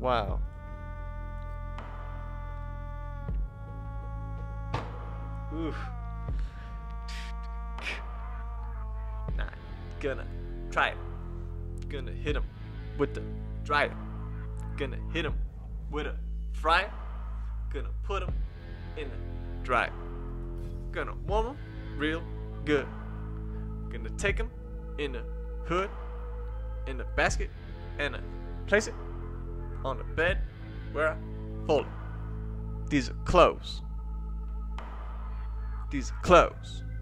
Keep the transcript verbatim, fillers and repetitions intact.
Wow. Oof. Nah, gonna try it. Gonna hit him with the dryer. Gonna hit him with a fryer. Gonna put him in the dryer. Gonna warm him real good. Gonna take him in the hood, in the basket, and uh, place it on the bed where I fold it. These are clothes. These are clothes.